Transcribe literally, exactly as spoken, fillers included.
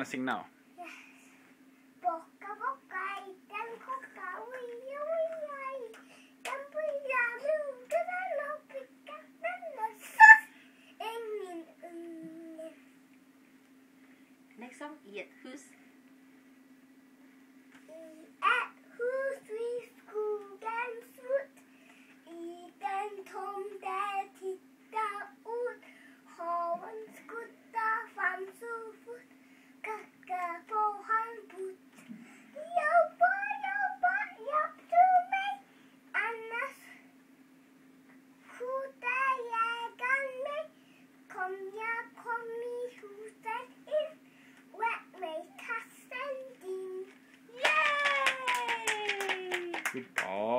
to sing now. Yes. Bocca bocca den kocka oi oi den blia lugna loppika den sass ingen unge. Next song, i et hus. I et hus vid skogens fot, i den tom der tittar ut, haven skuttar fram så fort, kacka på han bort. Jobba, jobba, jobb til meg, annars koder jegeren meg. Kom, ja, kom i huset inn, wet meg kassen din. Good boy.